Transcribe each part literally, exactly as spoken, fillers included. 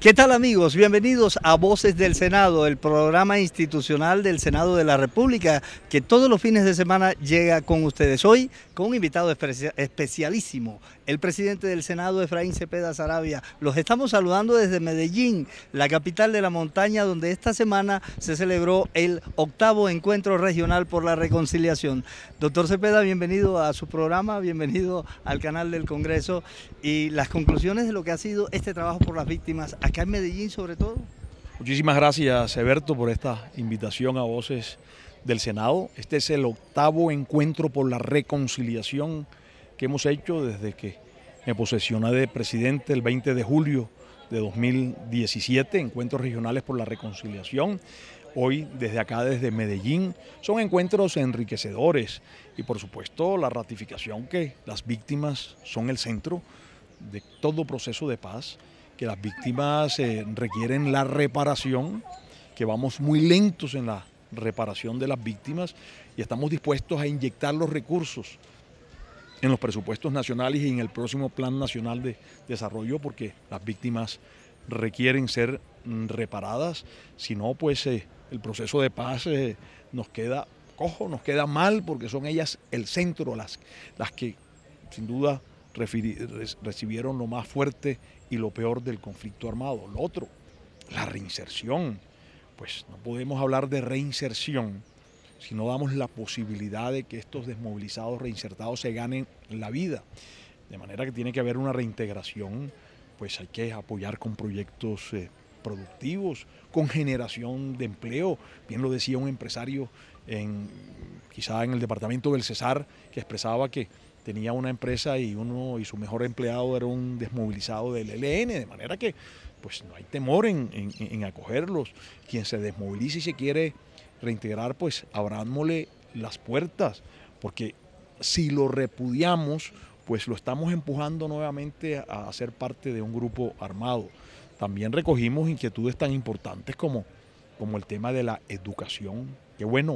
¿Qué tal, amigos? Bienvenidos a Voces del Senado, el programa institucional del Senado de la República que todos los fines de semana llega con ustedes. Hoy con un invitado espe- especialísimo, el presidente del Senado, Efraín Cepeda Saravia. Los estamos saludando desde Medellín, la capital de la montaña, donde esta semana se celebró el octavo encuentro regional por la reconciliación. Doctor Cepeda, bienvenido a su programa, bienvenido al canal del Congreso y las conclusiones de lo que ha sido este trabajo por las víctimas acá en Medellín sobre todo. Muchísimas gracias, Eberto, por esta invitación a Voces del Senado. Este es el octavo encuentro por la reconciliación que hemos hecho desde que me posesioné de presidente el veinte de julio de dos mil diecisiete, encuentros regionales por la reconciliación. Hoy, desde acá, desde Medellín, son encuentros enriquecedores y, por supuesto, la ratificación que las víctimas son el centro de todo proceso de paz, que las víctimas eh, requieren la reparación, que vamos muy lentos en la reparación de las víctimas y estamos dispuestos a inyectar los recursos en los presupuestos nacionales y en el próximo Plan Nacional de Desarrollo, porque las víctimas requieren ser reparadas, si no, pues eh, el proceso de paz eh, nos queda cojo, nos queda mal, porque son ellas el centro, las, las que sin duda recibieron lo más fuerte y lo peor del conflicto armado. Lo otro, la reinserción. Pues no podemos hablar de reinserción si no damos la posibilidad de que estos desmovilizados reinsertados se ganen la vida. De manera que tiene que haber una reintegración, pues hay que apoyar con proyectos eh, productivos, con generación de empleo. Bien lo decía un empresario en, quizá en el departamento del Cesar, que expresaba que tenía una empresa y uno y su mejor empleado era un desmovilizado del E L N, de manera que pues no hay temor en, en, en acogerlos. Quien se desmovilice y se quiere reintegrar, pues abrámosle las puertas, porque si lo repudiamos, pues lo estamos empujando nuevamente a, a ser parte de un grupo armado. También recogimos inquietudes tan importantes como, como el tema de la educación. Qué bueno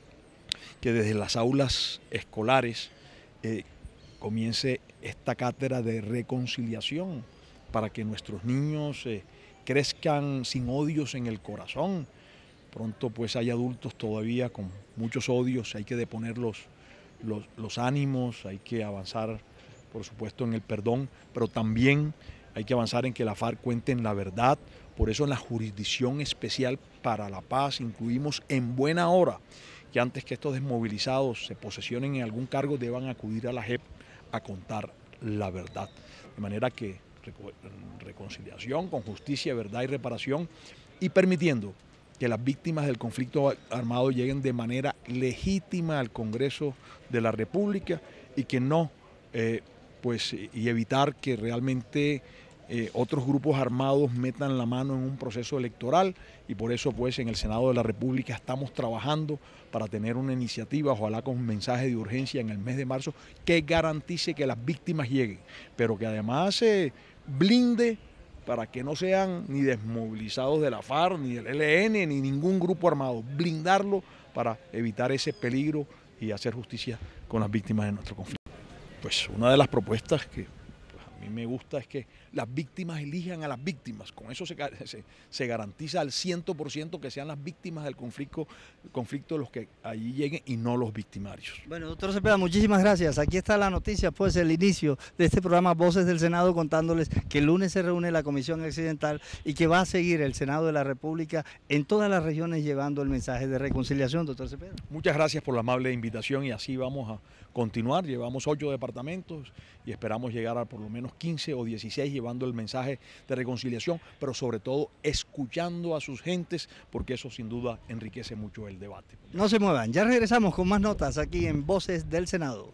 que desde las aulas escolares eh, comience esta cátedra de reconciliación para que nuestros niños eh, crezcan sin odios en el corazón. Pronto pues hay adultos todavía con muchos odios, hay que deponer los, los, los ánimos, hay que avanzar por supuesto en el perdón, pero también hay que avanzar en que la FARC cuenten la verdad. Por eso en la Jurisdicción Especial para la Paz incluimos en buena hora que antes que estos desmovilizados se posesionen en algún cargo deban acudir a la J E P a contar la verdad. De manera que reconciliación con justicia, verdad y reparación, y permitiendo que las víctimas del conflicto armado lleguen de manera legítima al Congreso de la República y que no, eh, pues, y evitar que realmente Eh, otros grupos armados metan la mano en un proceso electoral, y por eso pues en el Senado de la República estamos trabajando para tener una iniciativa, ojalá con un mensaje de urgencia en el mes de marzo, que garantice que las víctimas lleguen, pero que además se eh, blinde para que no sean ni desmovilizados de la FARC, ni del E L N, ni ningún grupo armado, blindarlo para evitar ese peligro y hacer justicia con las víctimas de nuestro conflicto. Pues una de las propuestas que a mí me gusta es que las víctimas elijan a las víctimas. Con eso se, se, se garantiza al cien por ciento que sean las víctimas del conflicto, el conflicto los que allí lleguen y no los victimarios. Bueno, doctor Cepeda, muchísimas gracias. Aquí está la noticia, pues el inicio de este programa Voces del Senado, contándoles que el lunes se reúne la Comisión Accidental y que va a seguir el Senado de la República en todas las regiones llevando el mensaje de reconciliación, doctor Cepeda. Muchas gracias por la amable invitación y así vamos a continuar. Llevamos ocho departamentos y esperamos llegar a por lo menos quince o dieciséis llevando el mensaje de reconciliación, pero sobre todo escuchando a sus gentes, porque eso sin duda enriquece mucho el debate. No se muevan, ya regresamos con más notas aquí en Voces del Senado.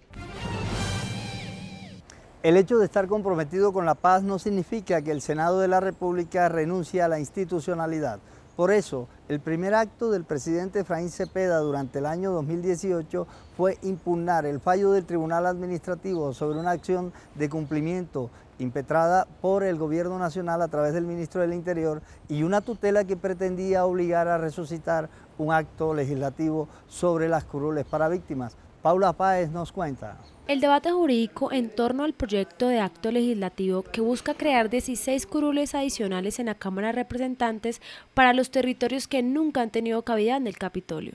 El hecho de estar comprometido con la paz no significa que el Senado de la República renuncie a la institucionalidad. Por eso, el primer acto del presidente Efraín Cepeda durante el año dos mil dieciocho fue impugnar el fallo del Tribunal Administrativo sobre una acción de cumplimiento impetrada por el Gobierno Nacional a través del Ministro del Interior y una tutela que pretendía obligar a resucitar un acto legislativo sobre las curules para víctimas. Paula Páez nos cuenta. El debate jurídico en torno al proyecto de acto legislativo que busca crear dieciséis curules adicionales en la Cámara de Representantes para los territorios que nunca han tenido cabida en el Capitolio.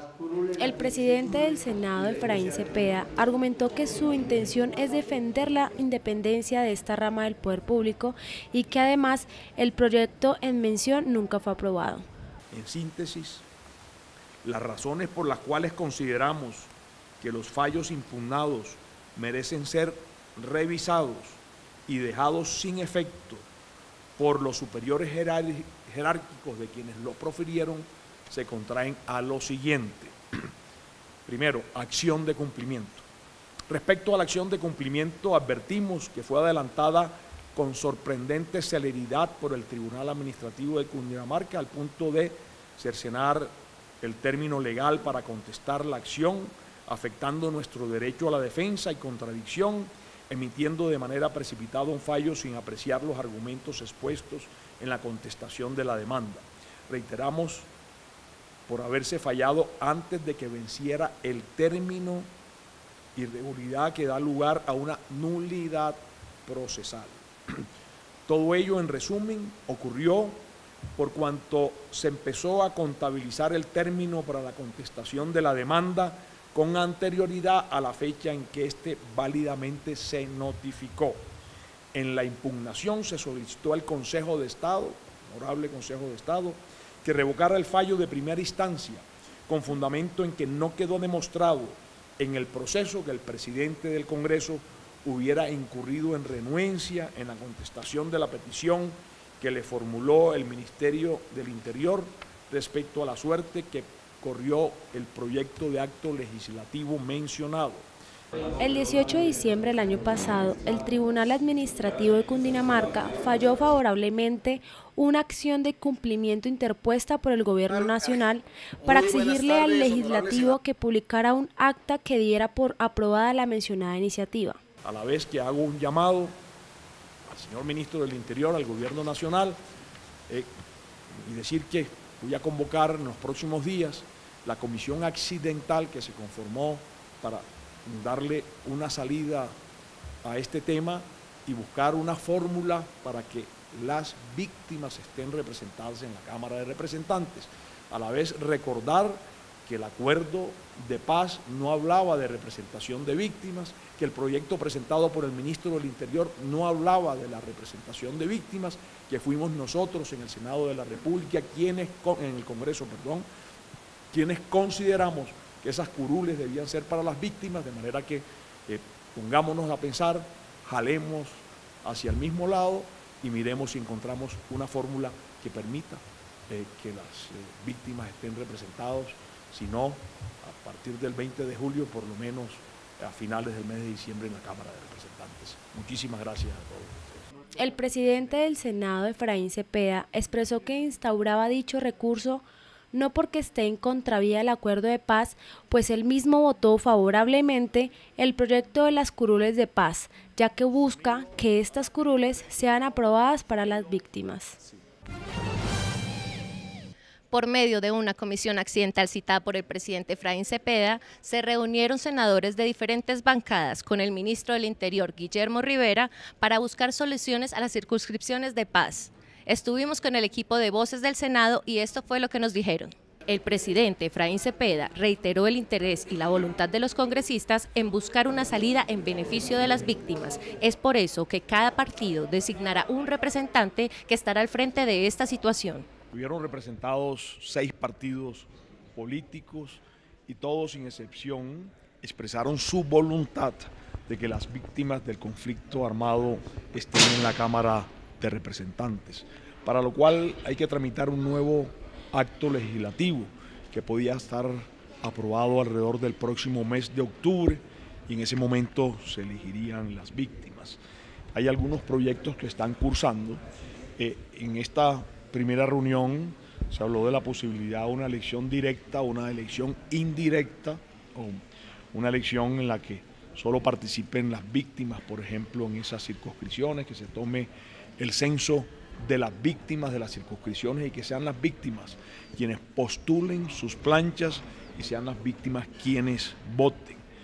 El presidente del Senado, Efraín Cepeda, argumentó que su intención es defender la independencia de esta rama del poder público y que además el proyecto en mención nunca fue aprobado. En síntesis, las razones por las cuales consideramos que los fallos impugnados merecen ser revisados y dejados sin efecto por los superiores jerárquicos de quienes lo profirieron, se contraen a lo siguiente. Primero, acción de cumplimiento. Respecto a la acción de cumplimiento, advertimos que fue adelantada con sorprendente celeridad por el Tribunal Administrativo de Cundinamarca al punto de cercenar el término legal para contestar la acción, afectando nuestro derecho a la defensa y contradicción, emitiendo de manera precipitada un fallo sin apreciar los argumentos expuestos en la contestación de la demanda. Reiteramos por haberse fallado antes de que venciera el término irregularidad que da lugar a una nulidad procesal. Todo ello, en resumen, ocurrió por cuanto se empezó a contabilizar el término para la contestación de la demanda con anterioridad a la fecha en que éste válidamente se notificó. En la impugnación se solicitó al Consejo de Estado, honorable Consejo de Estado, que revocara el fallo de primera instancia, con fundamento en que no quedó demostrado en el proceso que el presidente del Congreso hubiera incurrido en renuencia en la contestación de la petición que le formuló el Ministerio del Interior respecto a la suerte que corrió el proyecto de acto legislativo mencionado. El dieciocho de diciembre del año pasado, el Tribunal Administrativo de Cundinamarca falló favorablemente una acción de cumplimiento interpuesta por el Gobierno Nacional para exigirle al legislativo que publicara un acta que diera por aprobada la mencionada iniciativa. A la vez que hago un llamado al señor Ministro del Interior, al Gobierno Nacional, eh, y decir que voy a convocar en los próximos días la comisión accidental que se conformó para darle una salida a este tema y buscar una fórmula para que las víctimas estén representadas en la Cámara de Representantes. A la vez recordar que el acuerdo de paz no hablaba de representación de víctimas, que el proyecto presentado por el Ministro del Interior no hablaba de la representación de víctimas, que fuimos nosotros en el Senado de la República, quienes, en el Congreso, perdón, quienes consideramos que esas curules debían ser para las víctimas, de manera que eh, pongámonos a pensar, jalemos hacia el mismo lado y miremos si encontramos una fórmula que permita eh, que las eh, víctimas estén representadas, si no, a partir del veinte de julio, por lo menos a finales del mes de diciembre en la Cámara de Representantes. Muchísimas gracias a todos. El presidente del Senado, Efraín Cepeda, expresó que instauraba dicho recurso no porque esté en contravía del acuerdo de paz, pues él mismo votó favorablemente el proyecto de las curules de paz, ya que busca que estas curules sean aprobadas para las víctimas. Por medio de una comisión accidental citada por el presidente Efraín Cepeda, se reunieron senadores de diferentes bancadas con el ministro del Interior, Guillermo Rivera, para buscar soluciones a las circunscripciones de paz. Estuvimos con el equipo de Voces del Senado y esto fue lo que nos dijeron. El presidente Efraín Cepeda reiteró el interés y la voluntad de los congresistas en buscar una salida en beneficio de las víctimas. Es por eso que cada partido designará un representante que estará al frente de esta situación. Hubieron representados seis partidos políticos y todos, sin excepción, expresaron su voluntad de que las víctimas del conflicto armado estén en la Cámara de Representantes, para lo cual hay que tramitar un nuevo acto legislativo que podía estar aprobado alrededor del próximo mes de octubre y en ese momento se elegirían las víctimas. Hay algunos proyectos que están cursando. Eh, en esta primera reunión se habló de la posibilidad de una elección directa o una elección indirecta, o una elección en la que solo participen las víctimas, por ejemplo, en esas circunscripciones, que se tome el censo de las víctimas de las circunscripciones y que sean las víctimas quienes postulen sus planchas y sean las víctimas quienes voten.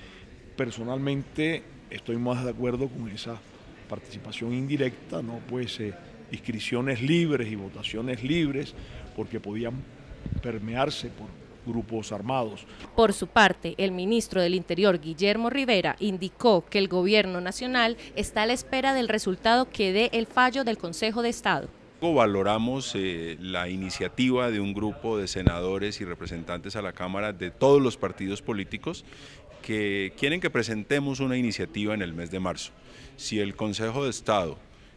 personalmente estoy más de acuerdo con esa participación indirecta, ¿no? Pues eh, inscripciones libres y votaciones libres, porque podían permearse por grupos armados. Por su parte, el ministro del Interior, Guillermo Rivera, indicó que el gobierno nacional está a la espera del resultado que dé el fallo del Consejo de Estado. Valoramos eh, la iniciativa de un grupo de senadores y representantes a la Cámara de todos los partidos políticos que quieren que presentemos una iniciativa en el mes de marzo. Si el Consejo de Estado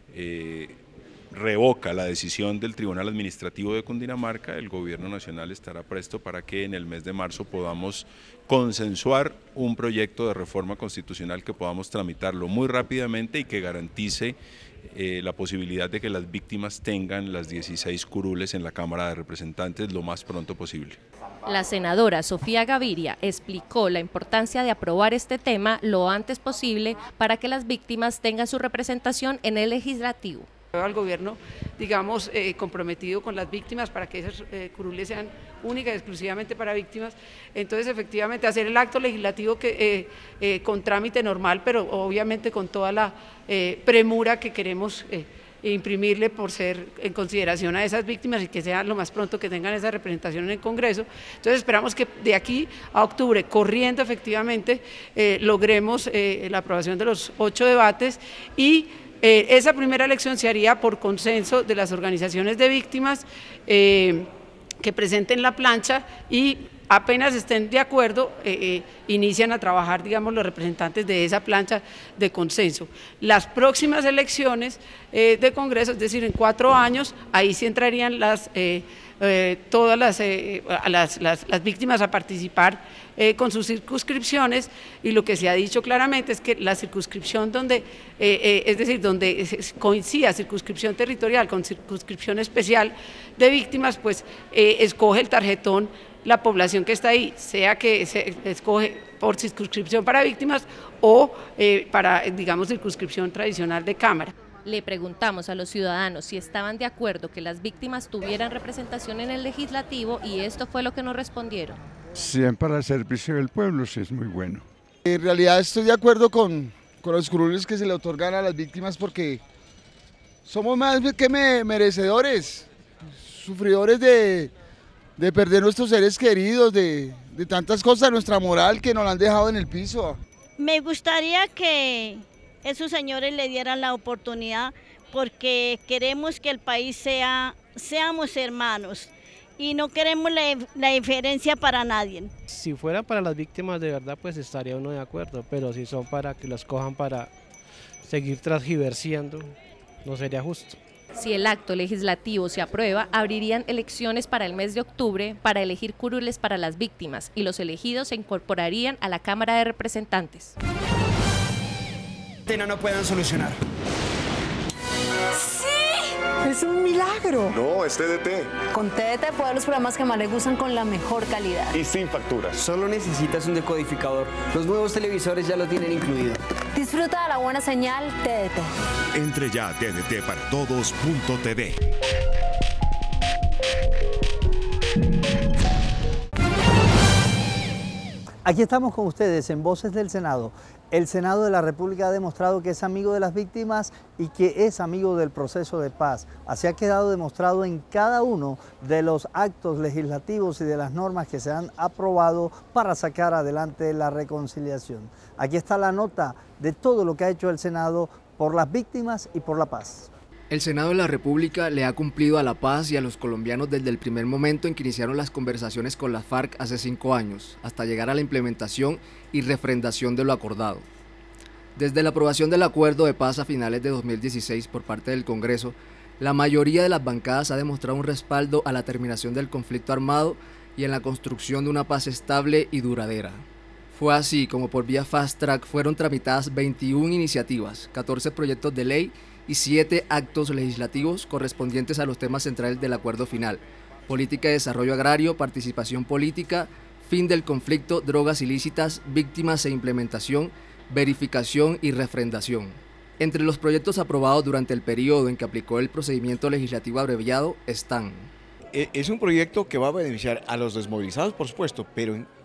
eh, revoca la decisión del Tribunal Administrativo de Cundinamarca, el Gobierno Nacional estará presto para que en el mes de marzo podamos consensuar un proyecto de reforma constitucional que podamos tramitarlo muy rápidamente y que garantice eh, la posibilidad de que las víctimas tengan las dieciséis curules en la Cámara de Representantes lo más pronto posible. La senadora Sofía Gaviria explicó la importancia de aprobar este tema lo antes posible para que las víctimas tengan su representación en el legislativo. Al gobierno, digamos, eh, comprometido con las víctimas para que esas eh, curules sean únicas y exclusivamente para víctimas. Entonces, efectivamente, hacer el acto legislativo que, eh, eh, con trámite normal, pero obviamente con toda la eh, premura que queremos eh, imprimirle por ser en consideración a esas víctimas y que sea lo más pronto que tengan esa representación en el Congreso. Entonces, esperamos que de aquí a octubre, corriendo efectivamente, eh, logremos eh, la aprobación de los ocho debates y Eh, esa primera elección se haría por consenso de las organizaciones de víctimas eh, que presenten la plancha y apenas estén de acuerdo, eh, eh, inician a trabajar, digamos, los representantes de esa plancha de consenso. Las próximas elecciones eh, de Congreso, es decir, en cuatro años, ahí sí entrarían las, eh, eh, todas las, eh, las, las, las víctimas a participar eh, con sus circunscripciones, y lo que se ha dicho claramente es que la circunscripción donde, eh, eh, es decir, donde coincida circunscripción territorial con circunscripción especial de víctimas, pues eh, escoge el tarjetón la población que está ahí, sea que se escoge por circunscripción para víctimas o eh, para, digamos, circunscripción tradicional de Cámara. Le preguntamos a los ciudadanos si estaban de acuerdo que las víctimas tuvieran representación en el legislativo y esto fue lo que nos respondieron. Siempre al servicio del pueblo, sí, es muy bueno. En realidad estoy de acuerdo con, con los curules que se le otorgan a las víctimas porque somos más que merecedores, sufridores de, de perder nuestros seres queridos, de, de tantas cosas, nuestra moral que nos la han dejado en el piso. Me gustaría que esos señores le dieran la oportunidad porque queremos que el país sea, seamos hermanos y no queremos la, la diferencia para nadie. Si fuera para las víctimas de verdad, pues estaría uno de acuerdo, pero si son para que las cojan para seguir transgiversiando, no sería justo. Si el acto legislativo se aprueba, abrirían elecciones para el mes de octubre para elegir curules para las víctimas y los elegidos se incorporarían a la Cámara de Representantes. No, no puedan solucionar. ¡Sí! ¡Es un milagro! No, es T D T. Con T D T puedes los programas que más les gustan con la mejor calidad. Y sin facturas. Solo necesitas un decodificador. Los nuevos televisores ya lo tienen incluido. Disfruta de la buena señal T D T. Entre ya a T D T para todos punto T V. Aquí estamos con ustedes en Voces del Senado. El Senado de la República ha demostrado que es amigo de las víctimas y que es amigo del proceso de paz. Así ha quedado demostrado en cada uno de los actos legislativos y de las normas que se han aprobado para sacar adelante la reconciliación. Aquí está la nota de todo lo que ha hecho el Senado por las víctimas y por la paz. El Senado de la República le ha cumplido a la paz y a los colombianos desde el primer momento en que iniciaron las conversaciones con las FARC hace cinco años, hasta llegar a la implementación y refrendación de lo acordado. Desde la aprobación del acuerdo de paz a finales de dos mil dieciséis por parte del Congreso, la mayoría de las bancadas ha demostrado un respaldo a la terminación del conflicto armado y en la construcción de una paz estable y duradera. Fue así como por vía Fast Track fueron tramitadas veintiuna iniciativas, catorce proyectos de ley y siete actos legislativos correspondientes a los temas centrales del acuerdo final: política de desarrollo agrario, participación política, fin del conflicto, drogas ilícitas, víctimas e implementación, verificación y refrendación. Entre los proyectos aprobados durante el periodo en que aplicó el procedimiento legislativo abreviado están: es un proyecto que va a beneficiar a los desmovilizados, por supuesto, pero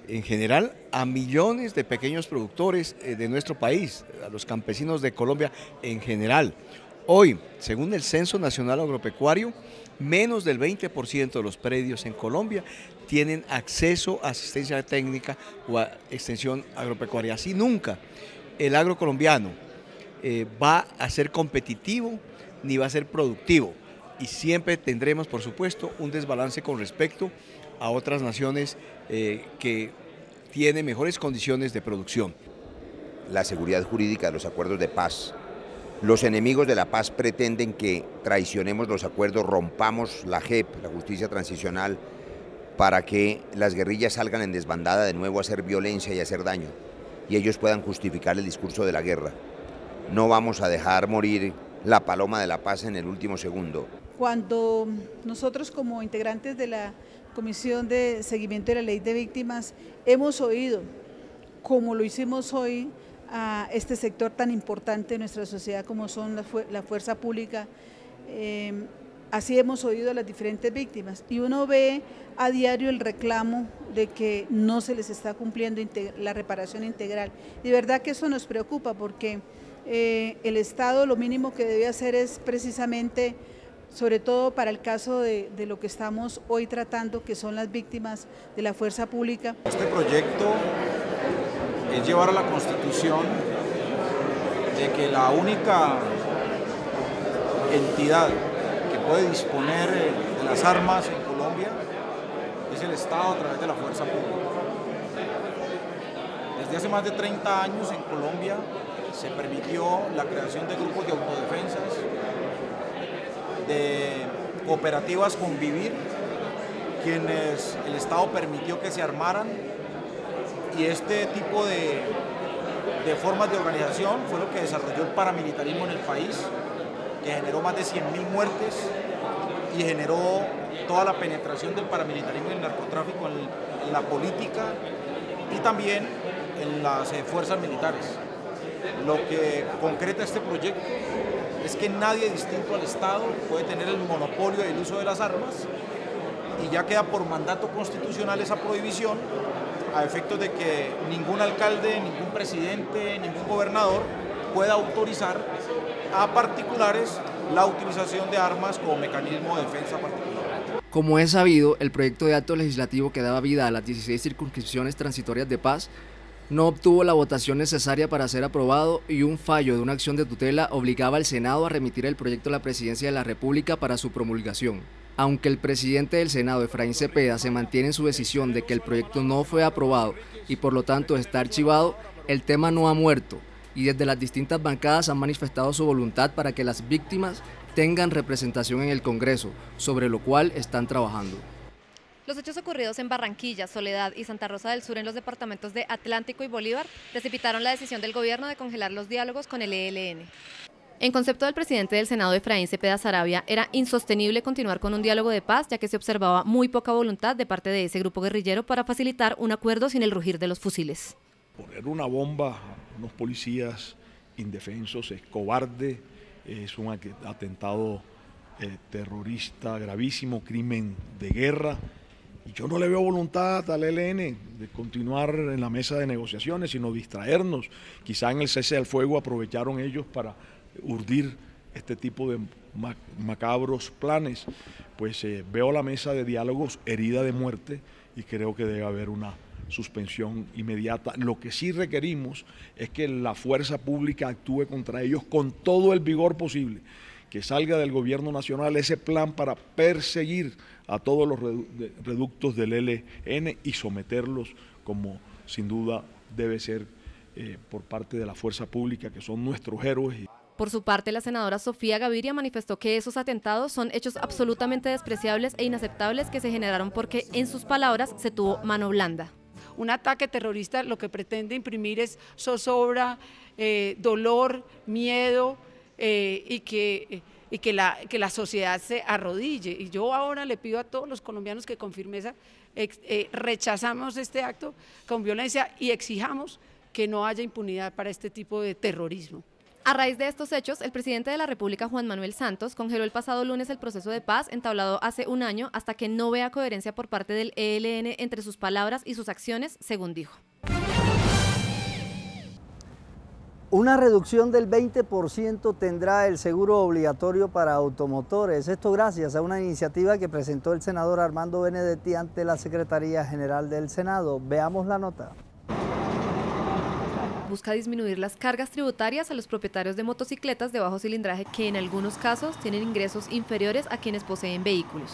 en general a millones de pequeños productores de nuestro país, a los campesinos de Colombia en general. Hoy, según el Censo Nacional Agropecuario, menos del veinte por ciento de los predios en Colombia tienen acceso a asistencia técnica o a extensión agropecuaria. Así nunca el agro colombiano eh, va a ser competitivo ni va a ser productivo, y siempre tendremos, por supuesto, un desbalance con respecto a otras naciones eh, que tienen mejores condiciones de producción. La seguridad jurídica de los acuerdos de paz. Los enemigos de la paz pretenden que traicionemos los acuerdos, rompamos la J E P, la justicia transicional, para que las guerrillas salgan en desbandada de nuevo a hacer violencia y a hacer daño, y ellos puedan justificar el discurso de la guerra. No vamos a dejar morir la paloma de la paz en el último segundo. Cuando nosotros como integrantes de la Comisión de Seguimiento de la Ley de Víctimas hemos oído, como lo hicimos hoy, a este sector tan importante de nuestra sociedad como son la, fu la fuerza pública, eh, así hemos oído a las diferentes víctimas, y uno ve a diario el reclamo de que no se les está cumpliendo la reparación integral. De verdad que eso nos preocupa, porque eh, el Estado lo mínimo que debe hacer es precisamente, sobre todo para el caso de, de lo que estamos hoy tratando, que son las víctimas de la fuerza pública. Este proyecto es llevar a la Constitución de que la única entidad que puede disponer de las armas en Colombia es el Estado a través de la fuerza pública. Desde hace más de treinta años en Colombia se permitió la creación de grupos de autodefensas, de cooperativas Convivir, quienes el Estado permitió que se armaran, y este tipo de, de formas de organización fue lo que desarrolló el paramilitarismo en el país, que generó más de cien mil muertes y generó toda la penetración del paramilitarismo y el narcotráfico en, en la política y también en las eh, fuerzas militares. Lo que concreta este proyecto es que nadie distinto al Estado puede tener el monopolio del uso de las armas, y ya queda por mandato constitucional esa prohibición, a efectos de que ningún alcalde, ningún presidente, ningún gobernador pueda autorizar a particulares la utilización de armas como mecanismo de defensa particular. Como es sabido, el proyecto de acto legislativo que daba vida a las dieciséis circunscripciones transitorias de paz no obtuvo la votación necesaria para ser aprobado, y un fallo de una acción de tutela obligaba al Senado a remitir el proyecto a la Presidencia de la República para su promulgación. Aunque el presidente del Senado, Efraín Cepeda, se mantiene en su decisión de que el proyecto no fue aprobado y por lo tanto está archivado, el tema no ha muerto, y desde las distintas bancadas han manifestado su voluntad para que las víctimas tengan representación en el Congreso, sobre lo cual están trabajando. Los hechos ocurridos en Barranquilla, Soledad y Santa Rosa del Sur en los departamentos de Atlántico y Bolívar precipitaron la decisión del gobierno de congelar los diálogos con el E L N. En concepto del presidente del Senado, Efraín Cepeda Saravia, era insostenible continuar con un diálogo de paz, ya que se observaba muy poca voluntad de parte de ese grupo guerrillero para facilitar un acuerdo sin el rugir de los fusiles. Poner una bomba a unos policías indefensos es cobarde, es un atentado eh, terrorista, gravísimo, crimen de guerra. Y yo no le veo voluntad al E L N de continuar en la mesa de negociaciones, sino distraernos. Quizá en el cese al fuego aprovecharon ellos para urdir este tipo de macabros planes. Pues eh, veo la mesa de diálogos herida de muerte y creo que debe haber una suspensión inmediata. Lo que sí requerimos es que la fuerza pública actúe contra ellos con todo el vigor posible, que salga del gobierno nacional ese plan para perseguir a todos los reductos del E L N y someterlos, como sin duda debe ser eh, por parte de la fuerza pública, que son nuestros héroes. Por su parte, la senadora Sofía Gaviria manifestó que esos atentados son hechos absolutamente despreciables e inaceptables que se generaron porque, en sus palabras, se tuvo mano blanda. Un ataque terrorista lo que pretende imprimir es zozobra, eh, dolor, miedo eh, y que, y que, la, que la sociedad se arrodille. Y yo ahora le pido a todos los colombianos que con firmeza eh, rechazamos este acto con violencia y exijamos que no haya impunidad para este tipo de terrorismo. A raíz de estos hechos, el presidente de la República, Juan Manuel Santos, congeló el pasado lunes el proceso de paz entablado hace un año hasta que no vea coherencia por parte del E L N entre sus palabras y sus acciones, según dijo. Una reducción del veinte por ciento tendrá el seguro obligatorio para automotores. Esto gracias a una iniciativa que presentó el senador Armando Benedetti ante la Secretaría General del Senado. Veamos la nota. Busca disminuir las cargas tributarias a los propietarios de motocicletas de bajo cilindraje que en algunos casos tienen ingresos inferiores a quienes poseen vehículos.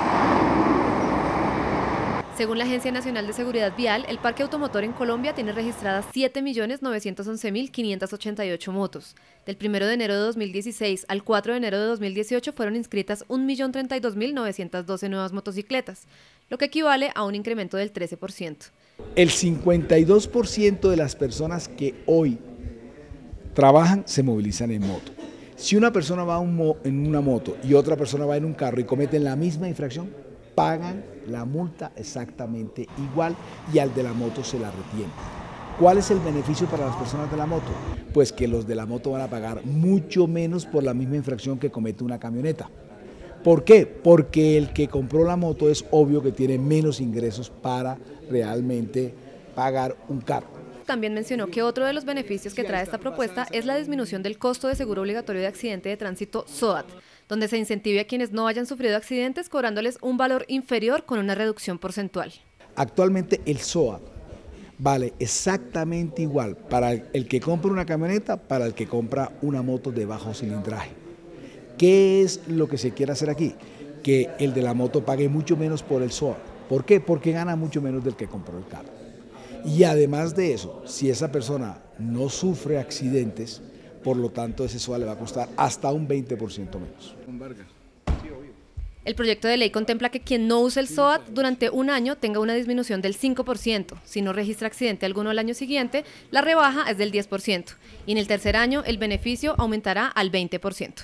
Según la Agencia Nacional de Seguridad Vial, el parque automotor en Colombia tiene registradas siete millones novecientos once mil quinientas ochenta y ocho motos. Del primero de enero de dos mil dieciséis al cuatro de enero de dos mil dieciocho fueron inscritas un millón treinta y dos mil novecientas doce nuevas motocicletas, lo que equivale a un incremento del trece por ciento. El cincuenta y dos por ciento de las personas que hoy trabajan se movilizan en moto. Si una persona va en una moto y otra persona va en un carro y cometen la misma infracción, pagan la multa exactamente igual y al de la moto se la retiene. ¿Cuál es el beneficio para las personas de la moto? Pues que los de la moto van a pagar mucho menos por la misma infracción que comete una camioneta. ¿Por qué? Porque el que compró la moto es obvio que tiene menos ingresos para realmente pagar un carro. También mencionó que otro de los beneficios que trae esta propuesta es la disminución del costo de seguro obligatorio de accidente de tránsito SOAT, donde se incentive a quienes no hayan sufrido accidentes cobrándoles un valor inferior con una reducción porcentual. Actualmente el SOAT vale exactamente igual para el que compra una camioneta, para el que compra una moto de bajo cilindraje. ¿Qué es lo que se quiere hacer aquí? Que el de la moto pague mucho menos por el SOAT. ¿Por qué? Porque gana mucho menos del que compró el carro. Y además de eso, si esa persona no sufre accidentes, por lo tanto ese SOAT le va a costar hasta un veinte por ciento menos. El proyecto de ley contempla que quien no use el SOAT durante un año tenga una disminución del cinco por ciento. Si no registra accidente alguno al año siguiente, la rebaja es del diez por ciento. Y en el tercer año el beneficio aumentará al veinte por ciento.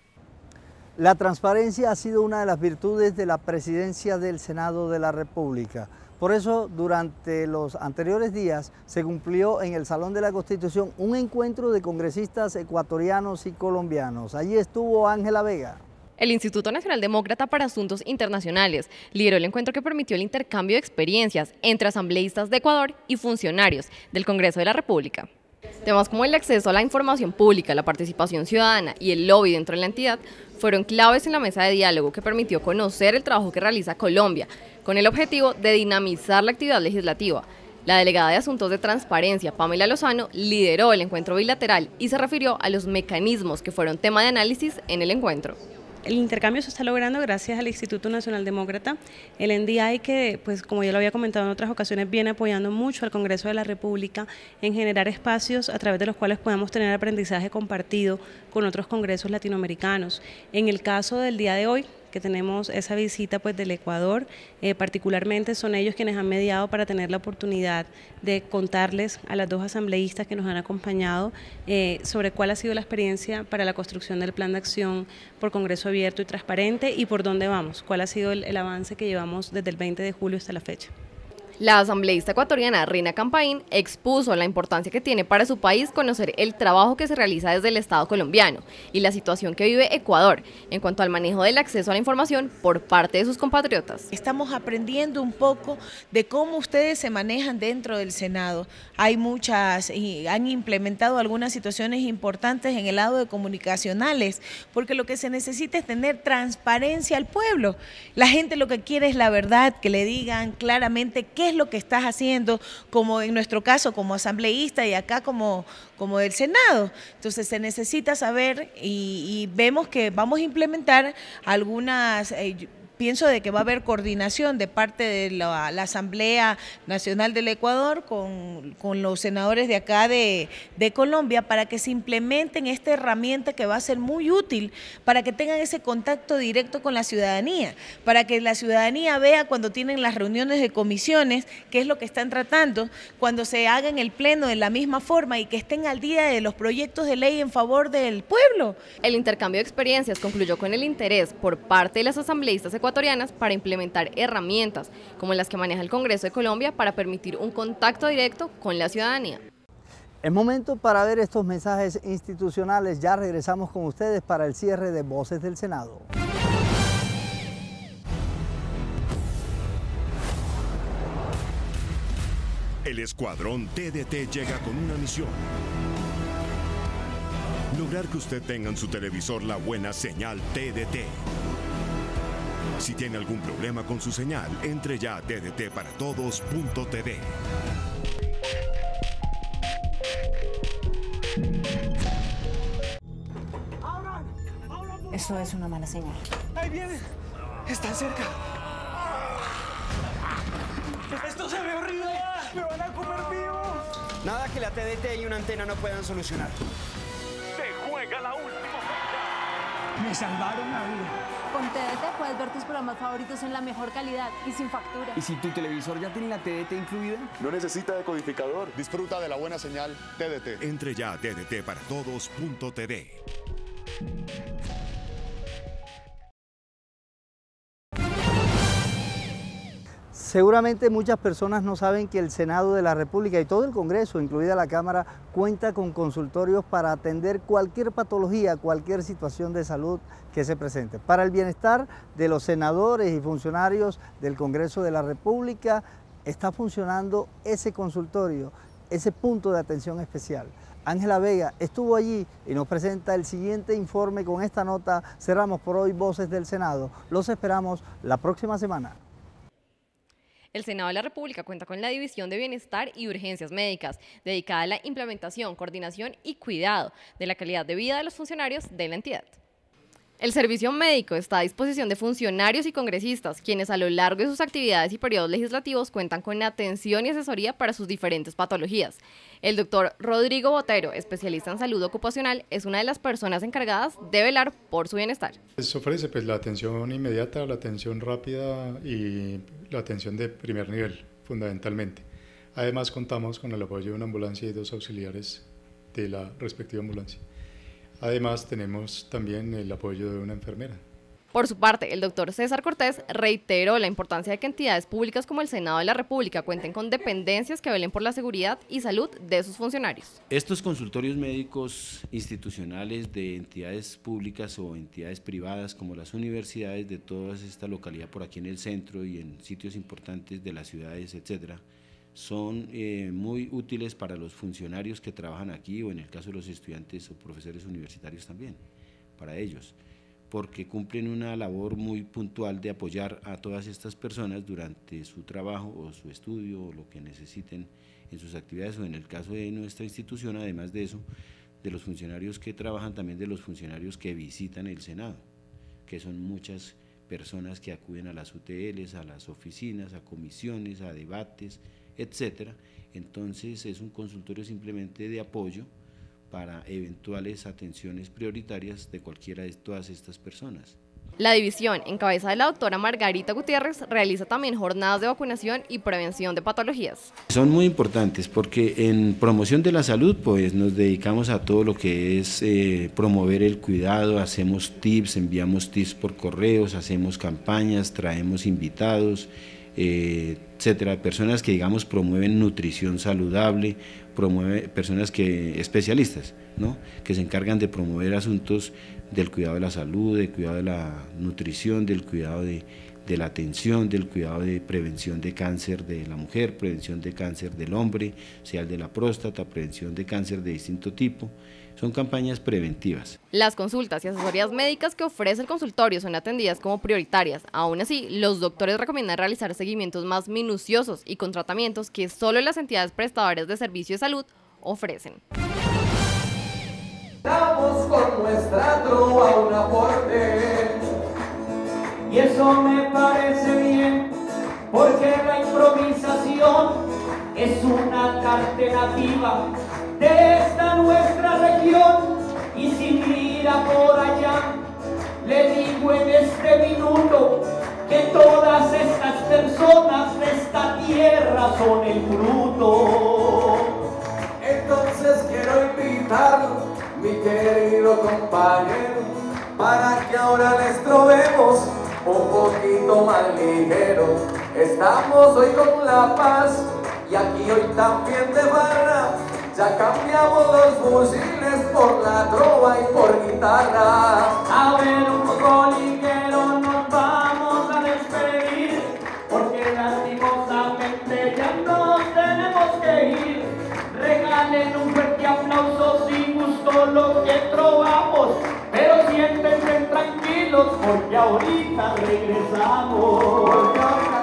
La transparencia ha sido una de las virtudes de la presidencia del Senado de la República. Por eso, durante los anteriores días se cumplió en el Salón de la Constitución un encuentro de congresistas ecuatorianos y colombianos. Allí estuvo Ángela Vega. El Instituto Nacional Demócrata para Asuntos Internacionales lideró el encuentro que permitió el intercambio de experiencias entre asambleístas de Ecuador y funcionarios del Congreso de la República. Temas como el acceso a la información pública, la participación ciudadana y el lobby dentro de la entidad fueron claves en la mesa de diálogo que permitió conocer el trabajo que realiza Colombia, con el objetivo de dinamizar la actividad legislativa. La delegada de Asuntos de Transparencia, Pamela Lozano, lideró el encuentro bilateral y se refirió a los mecanismos que fueron tema de análisis en el encuentro. El intercambio se está logrando gracias al Instituto Nacional Demócrata, el N D I que, pues como ya lo había comentado en otras ocasiones, viene apoyando mucho al Congreso de la República en generar espacios a través de los cuales podamos tener aprendizaje compartido con otros congresos latinoamericanos. En el caso del día de hoy, que tenemos esa visita pues del Ecuador, eh, particularmente son ellos quienes han mediado para tener la oportunidad de contarles a las dos asambleístas que nos han acompañado eh, sobre cuál ha sido la experiencia para la construcción del plan de acción por Congreso abierto y transparente y por dónde vamos, cuál ha sido el, el avance que llevamos desde el veinte de julio hasta la fecha. La asambleísta ecuatoriana Rina Campaín expuso la importancia que tiene para su país conocer el trabajo que se realiza desde el Estado colombiano y la situación que vive Ecuador en cuanto al manejo del acceso a la información por parte de sus compatriotas. Estamos aprendiendo un poco de cómo ustedes se manejan dentro del Senado. Hay muchas, y han implementado algunas situaciones importantes en el lado de comunicacionales, porque lo que se necesita es tener transparencia al pueblo. La gente lo que quiere es la verdad, que le digan claramente qué es lo que estás haciendo, como en nuestro caso como asambleísta y acá como, como del Senado. Entonces se necesita saber y, y vemos que vamos a implementar algunas... Eh, Pienso de que va a haber coordinación de parte de la, la Asamblea Nacional del Ecuador con, con los senadores de acá de, de Colombia para que se implementen esta herramienta que va a ser muy útil para que tengan ese contacto directo con la ciudadanía, para que la ciudadanía vea cuando tienen las reuniones de comisiones qué es lo que están tratando, cuando se haga en el pleno de la misma forma y que estén al día de los proyectos de ley en favor del pueblo. El intercambio de experiencias concluyó con el interés por parte de las asambleístas ecuatorianas para implementar herramientas como las que maneja el Congreso de Colombia para permitir un contacto directo con la ciudadanía. Es momento para ver estos mensajes institucionales. Ya regresamos con ustedes para el cierre de Voces del Senado. El Escuadrón T D T llega con una misión: lograr que usted tenga en su televisor la buena señal T D T. Si tiene algún problema con su señal, entre ya a T D T para todos punto T V. Esto es una mala señal. ¡Ahí vienen! ¡Están cerca! ¡Esto se ve horrible! ¡Me van a comer vivo! Nada que la T D T y una antena no puedan solucionar. ¡Se juega la última fecha! ¡Me salvaron la vida! Con T D T puedes ver tus programas favoritos en la mejor calidad y sin factura. ¿Y si tu televisor ya tiene la T D T incluida? No necesita decodificador. Disfruta de la buena señal T D T. Entre ya a T D T para todos punto T V. Seguramente muchas personas no saben que el Senado de la República y todo el Congreso, incluida la Cámara, cuenta con consultorios para atender cualquier patología, cualquier situación de salud que se presente. Para el bienestar de los senadores y funcionarios del Congreso de la República está funcionando ese consultorio, ese punto de atención especial. Ángela Vega estuvo allí y nos presenta el siguiente informe. Con esta nota cerramos por hoy Voces del Senado. Los esperamos la próxima semana. El Senado de la República cuenta con la División de Bienestar y Urgencias Médicas, dedicada a la implementación, coordinación y cuidado de la calidad de vida de los funcionarios de la entidad. El servicio médico está a disposición de funcionarios y congresistas, quienes a lo largo de sus actividades y periodos legislativos cuentan con atención y asesoría para sus diferentes patologías. El doctor Rodrigo Botero, especialista en salud ocupacional, es una de las personas encargadas de velar por su bienestar. Se ofrece pues, la atención inmediata, la atención rápida y la atención de primer nivel, fundamentalmente. Además, contamos con el apoyo de una ambulancia y dos auxiliares de la respectiva ambulancia. Además, tenemos también el apoyo de una enfermera. Por su parte, el doctor César Cortés reiteró la importancia de que entidades públicas como el Senado de la República cuenten con dependencias que velen por la seguridad y salud de sus funcionarios. Estos consultorios médicos institucionales de entidades públicas o entidades privadas como las universidades de toda esta localidad por aquí en el centro y en sitios importantes de las ciudades, etcétera, son eh, muy útiles para los funcionarios que trabajan aquí o en el caso de los estudiantes o profesores universitarios también, para ellos, porque cumplen una labor muy puntual de apoyar a todas estas personas durante su trabajo o su estudio o lo que necesiten en sus actividades o en el caso de nuestra institución, además de eso, de los funcionarios que trabajan, también de los funcionarios que visitan el Senado, que son muchas personas que acuden a las U T Ls, a las oficinas, a comisiones, a debates, etcétera. Entonces es un consultorio simplemente de apoyo para eventuales atenciones prioritarias de cualquiera de todas estas personas. La división, en cabeza de la doctora Margarita Gutiérrez, realiza también jornadas de vacunación y prevención de patologías. Son muy importantes porque en promoción de la salud pues nos dedicamos a todo lo que es eh, promover el cuidado, hacemos tips, enviamos tips por correos, hacemos campañas, traemos invitados, eh, etcétera, personas que digamos promueven nutrición saludable, promueve personas que especialistas, ¿no? Que se encargan de promover asuntos del cuidado de la salud, del cuidado de la nutrición, del cuidado de, de la atención, del cuidado de prevención de cáncer de la mujer, prevención de cáncer del hombre, sea el de la próstata, prevención de cáncer de distinto tipo. Son campañas preventivas. Las consultas y asesorías médicas que ofrece el consultorio son atendidas como prioritarias. Aún así, los doctores recomiendan realizar seguimientos más minuciosos y con tratamientos que solo las entidades prestadoras de servicio de salud ofrecen. Damos con nuestra trova un aporte y eso me parece bien porque la improvisación es una alternativa de esta nuestra región y sin mirar por allá le digo en este minuto que todas estas personas de esta tierra son el fruto. Entonces quiero invitarlo, mi querido compañero, para que ahora les probemos un poquito más ligero. Estamos hoy con La Paz y aquí hoy también de barra, Ya cambiamos los fusiles por la trova y por guitarra. A ver un poco liguero, nos vamos a despedir, porque lastimosamente ya nos tenemos que ir. Regalen un fuerte aplauso si gustó lo que trovamos, pero siéntense tranquilos porque ahorita regresamos.